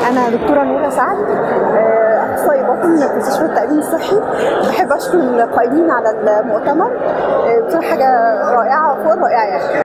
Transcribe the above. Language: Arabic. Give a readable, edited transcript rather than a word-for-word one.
أنا دكتورة نورة سعد، أخصائي باطن في مستشفى التأمين الصحي. بحب أشكر القائمين على المؤتمر، بصراحة حاجة رائعة فوق الرائعة يعني.